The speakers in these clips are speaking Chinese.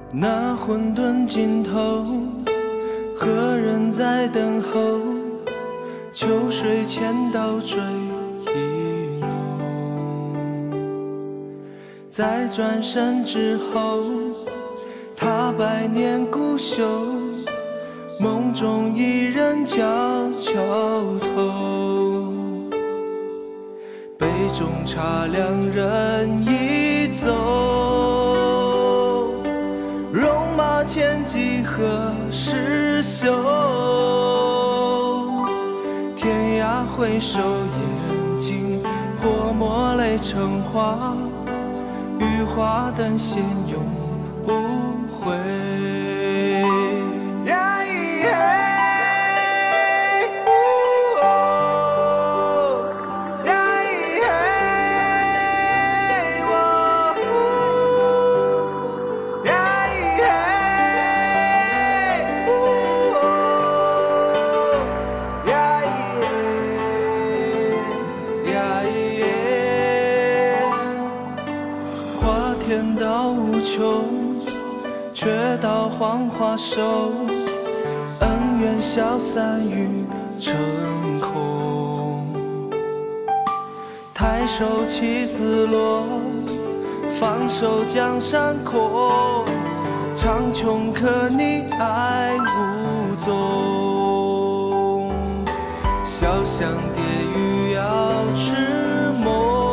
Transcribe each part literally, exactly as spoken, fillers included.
那混沌尽头，何人在等候？秋水千刀坠一浓。在转身之后，他百年孤朽，梦中一人悄悄透。杯中茶两人一走，戎马千骑何时休？天涯回首，眼睛泼墨泪成花，余华灯仙永不回。呀咿嘿，呀咿嘿，我，呀咿嘿，呀咿呀咿花天道无穷，却道黄花瘦，恩怨消散于成空。抬手棋子落，放手江山阔，长穷可逆爱无踪。潇湘蝶语要痴梦，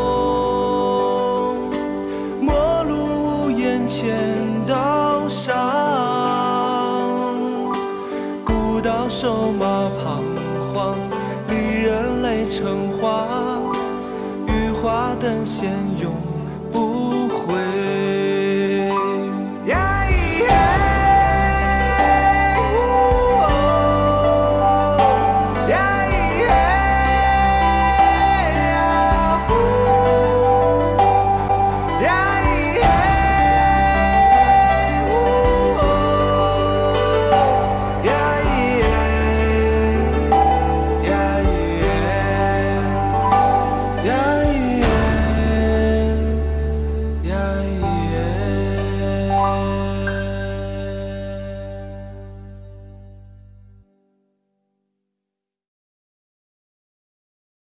陌路无言千道上，孤岛瘦马彷徨，离人泪成花，余华灯仙永不回。呀咿嘿，呀咿嘿，呀呼，呀咿嘿，呀咿嘿，呀咿嘿，呀咿嘿，呀咿嘿。